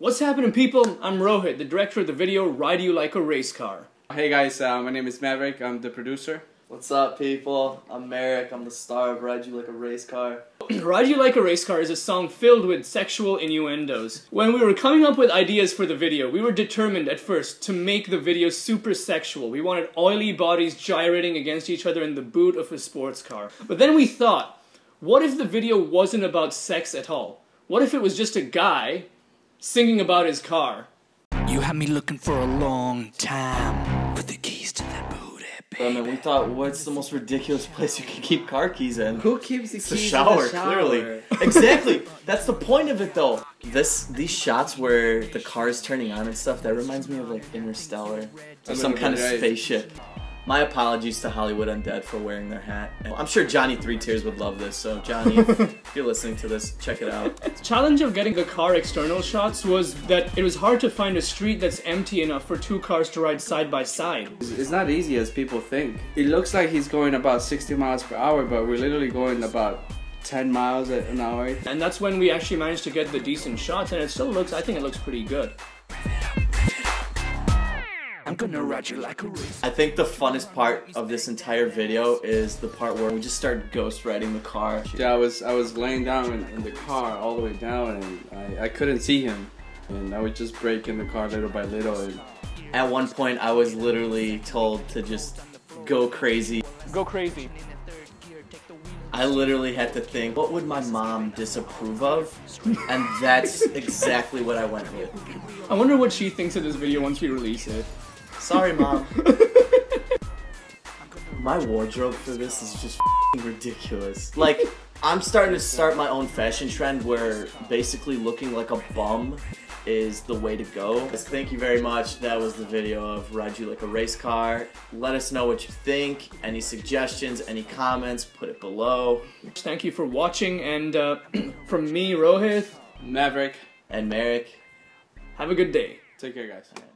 What's happening, people? I'm Rohit, the director of the video Ride You Like a Race Car. Hey guys, my name is Maverick, I'm the producer. What's up, people? I'm Merrick, I'm the star of Ride You Like a Race Car. Ride You Like a Race Car is a song filled with sexual innuendos. When we were coming up with ideas for the video, we were determined at first to make the video super sexual. We wanted oily bodies gyrating against each other in the boot of a sports car. But then we thought, what if the video wasn't about sex at all? What if it was just a guy singing about his car? You had me looking for a long time. Put the keys to that booty, baby. Man, we thought, what's the most ridiculous place you can keep car keys in? Who keeps the keys in the shower? Clearly. Exactly! That's the point of it, though. These shots where the car is turning on and stuff, that reminds me of like Interstellar. Or some kind of spaceship. My apologies to Hollywood Undead for wearing their hat. I'm sure Johnny Three Tears would love this, so Johnny, if you're listening to this, check it out. The challenge of getting the car external shots was that it was hard to find a street that's empty enough for two cars to ride side by side. It's not easy as people think. It looks like he's going about 60 miles per hour, but we're literally going about 10 miles an hour. And that's when we actually managed to get the decent shots, and it still looks, I think it looks pretty good. I'm gonna ride you like a race. I think the funnest part of this entire video is the part where we just start ghost riding the car. Yeah, I was laying down in the car all the way down, and I couldn't see him. And I would just break in the car little by little. And at one point, I was literally told to just go crazy. Go crazy. I literally had to think, what would my mom disapprove of? And that's exactly what I went with. I wonder what she thinks of this video once we release it. Sorry, Mom. My wardrobe for this is just ridiculous. Like, I'm starting to start my own fashion trend where basically looking like a bum is the way to go. Thank you very much. That was the video of Ride You Like a Race Car. Let us know what you think. Any suggestions, any comments, put it below. Thank you for watching, and from me, Rohit, Maverick, and Merrick, have a good day. take care, guys.